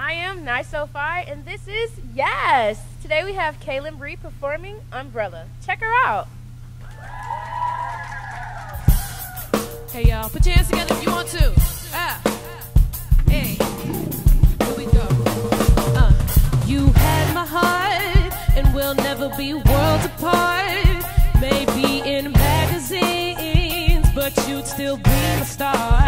I am Nice So Far, and this is Yes. Today we have Kalenbree performing Umbrella. Check her out. Hey y'all, put your hands together if you want to. Hey, here we go. You had my heart, and we'll never be worlds apart. Maybe in magazines, but you'd still be a star.